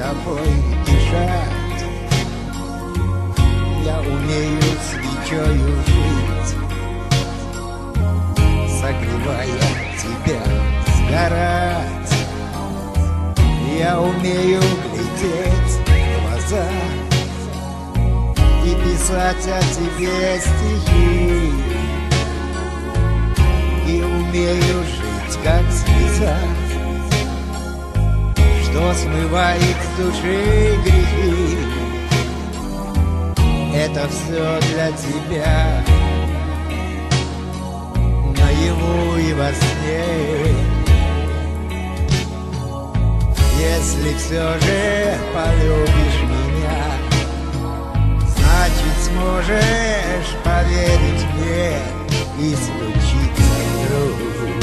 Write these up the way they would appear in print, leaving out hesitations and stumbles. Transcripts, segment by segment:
тобой дышать. Я умею свечою жить, согревая тебя, сгорать. Я умею глядеть в глаза и писать о тебе стихи, и умею жить, как слеза, что смывает с души грехи. Это все для тебя, наяву и во сне. Если все же полюбишь меня, значит сможешь поверить мне, и случится вдруг.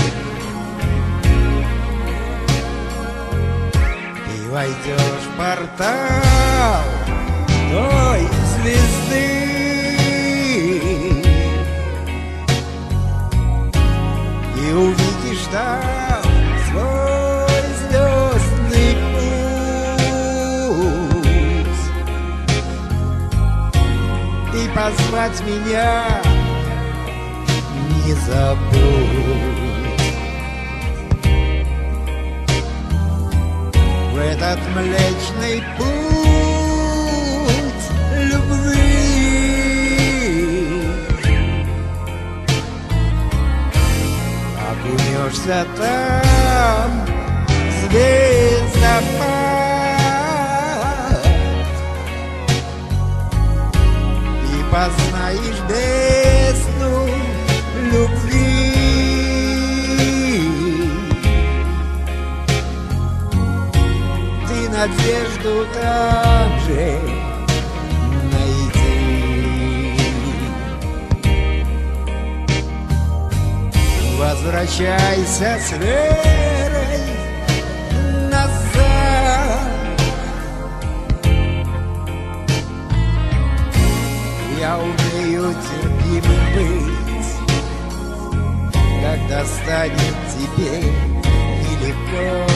Ты войдешь в портал той звезды и увидишь там свой звездный путь. И позвать меня не забудь. В этот млечный путь любви окунешься там в звездопад и познаешь бездну любви. Ты надежду там же найди. Возвращайся с верой назад. Я умею терпимым быть, когда станет тебе нелегко.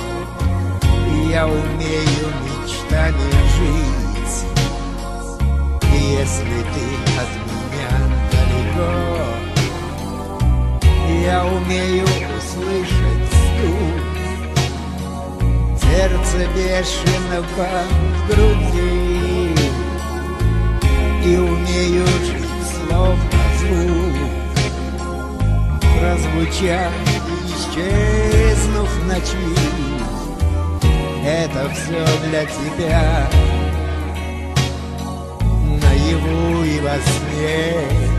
Я умею мечтами жить, и если ты от меня далеко, я умею услышать стук сердца бешеного в груди, и умею жить словно звук, прозвучав и исчезнув в ночи. Это все для тебя, наяву и во сне.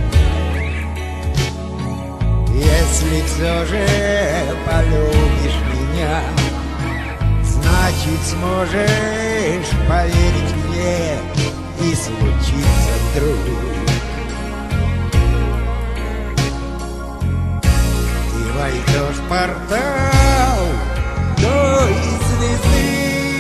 Если все же полюбишь меня, значит сможешь поверить мне, и случится вдруг. Ты войдешь в портал той звезды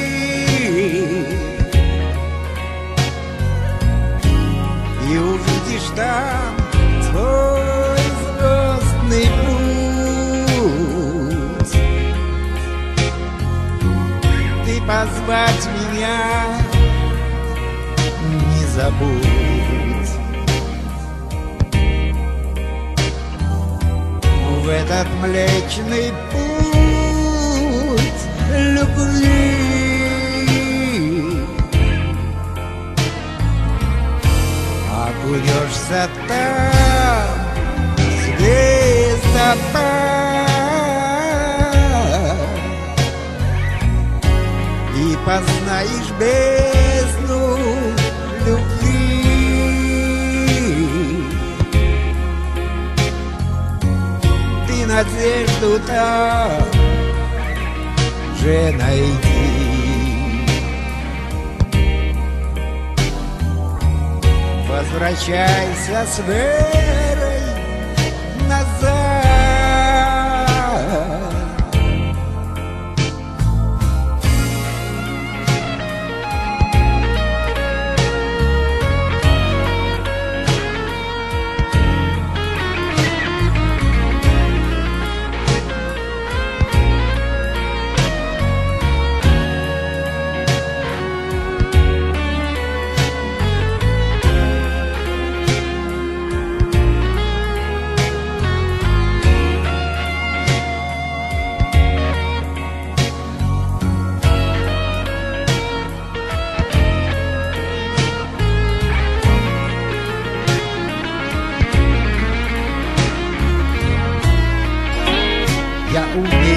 и увидишь там свой звездный путь. Ты позвать меня не забудь. В этот млечный путь любви окунешься там в звездопад и познаешь бездну любви. Ты надежду там же найди. Возвращайся с верой назад. я умею.